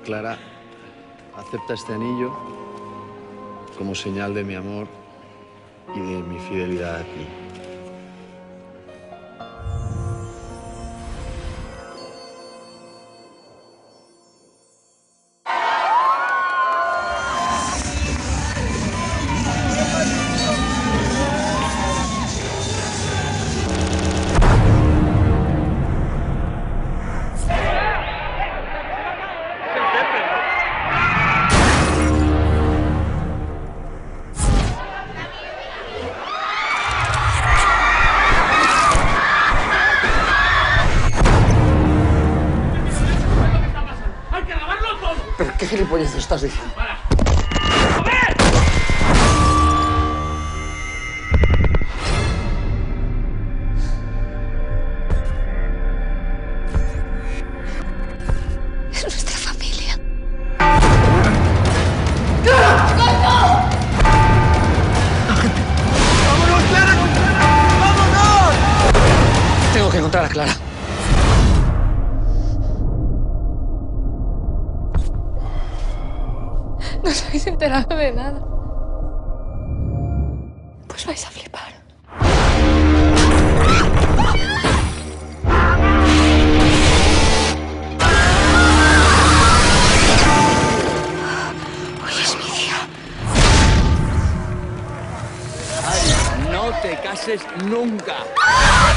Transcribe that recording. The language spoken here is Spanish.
Clara, acepta este anillo como señal de mi amor y de mi fidelidad a ti. ¿Pero qué gilipollas estás diciendo? Es nuestra familia. ¡Vámonos, Clara! ¡Vámonos! Tengo que encontrar a Clara. No os habéis enterado de nada. Pues vais a flipar. Hoy es mi día. Ay, no te cases nunca.